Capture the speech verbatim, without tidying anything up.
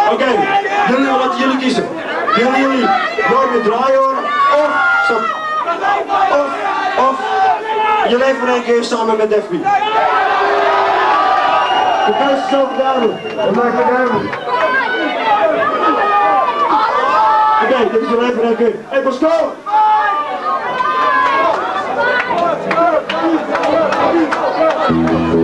Oké, okay. jullie laten jullie kiezen. Willen jullie nooit meer draaien horen? Of, stop. Of, of, jullie even een keer samen met F B. De keuze is zo gedaan. Dat maakt het duidelijk. Oké, okay, dit is wel even een keer. Hé, hey, Pascal! Thank you.